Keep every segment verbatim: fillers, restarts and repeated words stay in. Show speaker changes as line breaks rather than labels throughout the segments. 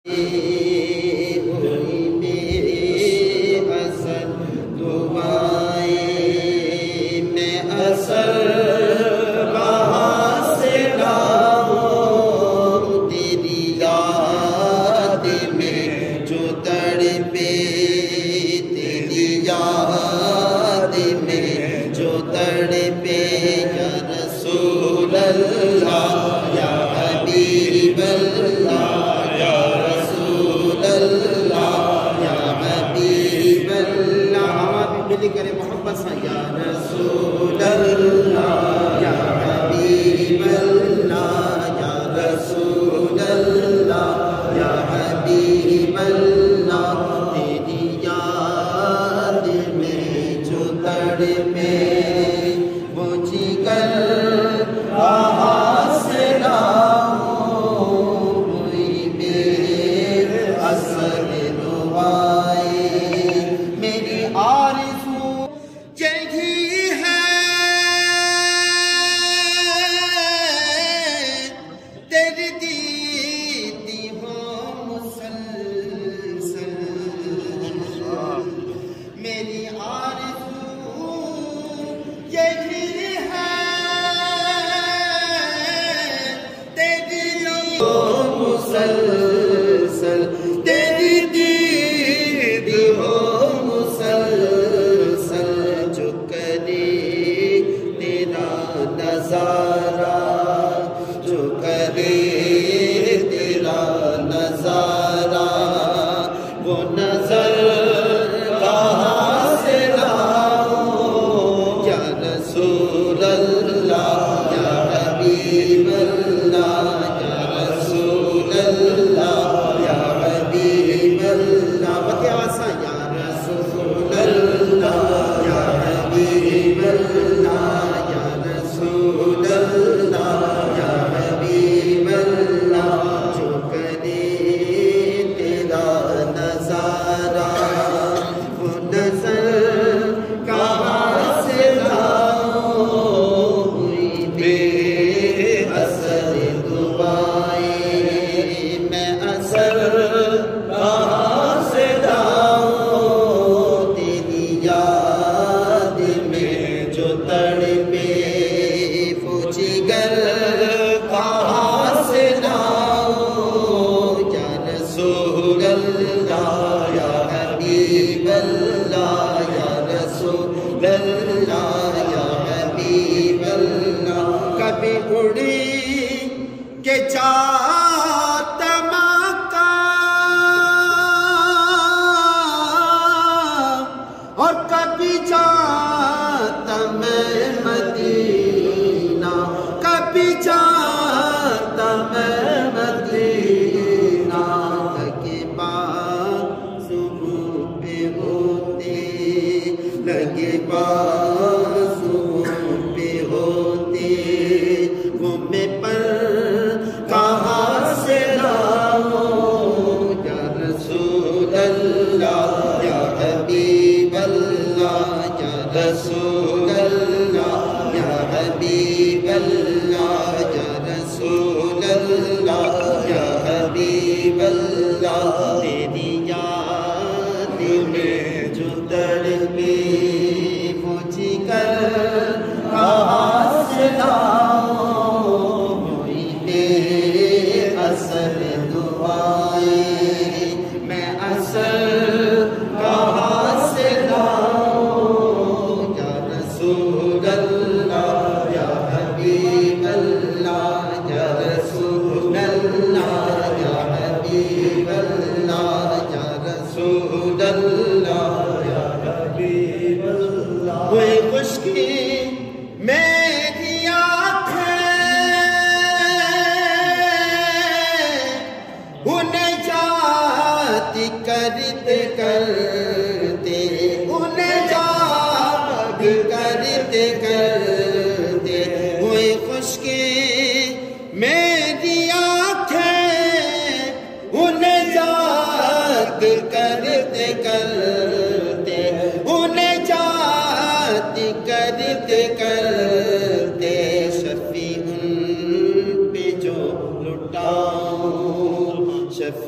شفیع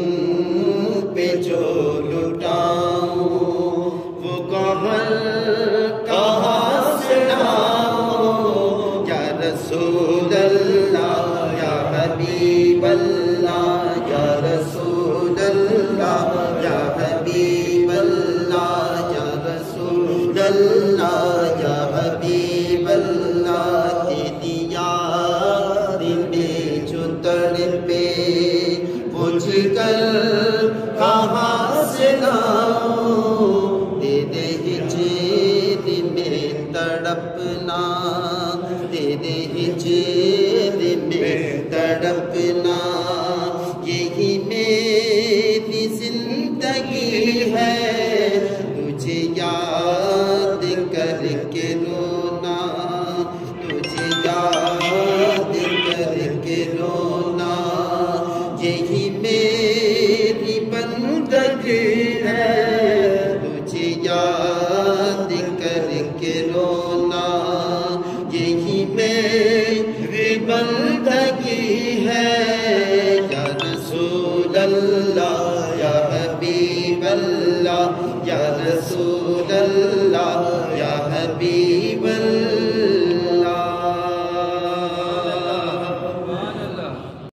پہ جو لٹاؤں وہ گوہر کہاں سے لاؤں یا رسول اللہ یا حبیب اللہ یا رسول اللہ یا حبیب اللہ یا رسول اللہ یا حبیب اللہ تیری یاد میں جو تڑپے وہ جگر کہاں سے لاؤں تیرے ہجر میں تڑپنا تیرے ہجر میں تڑپنا یہی میری زندگی ہے تجھے یاد کر کے رونا تجھے یاد کر کے رونا یہی میری بندگی ہے تجھے یاد کر کے رونا